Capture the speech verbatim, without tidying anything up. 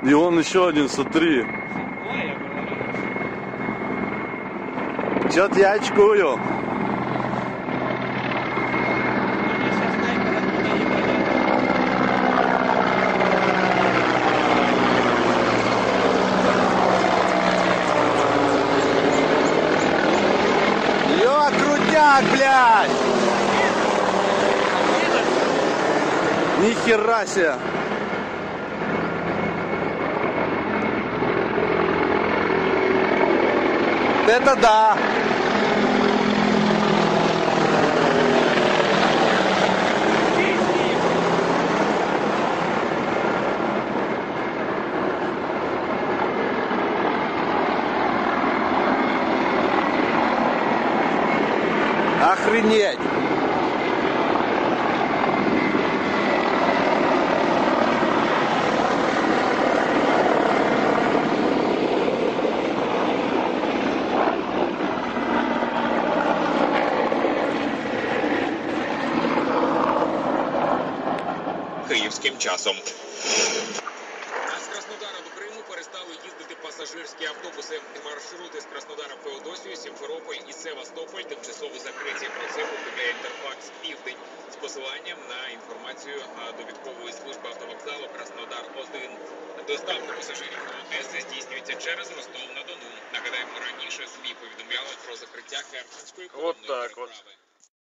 И он еще один, смотри. Чё-то я очкую. Ё, крутяк, блядь! Ни хера себе! Это да! Охренеть! Київським часом. З Краснодара до Криму перестали їздити пасажирські автобуси. Маршрути з Краснодара в Феодосію, Сімферополь і Севастополь тимчасово закриті. Про це повідомляє Інтерфакс Південь з посиланням на інформацію довідкової служби автовокзалу Краснодар один. Доставка пасажирів до Одеси здійснюється через Ростов-на-Дону. Нагадаємо, раніше ЗМІ повідомляли про закриття Керченської колонної переправи.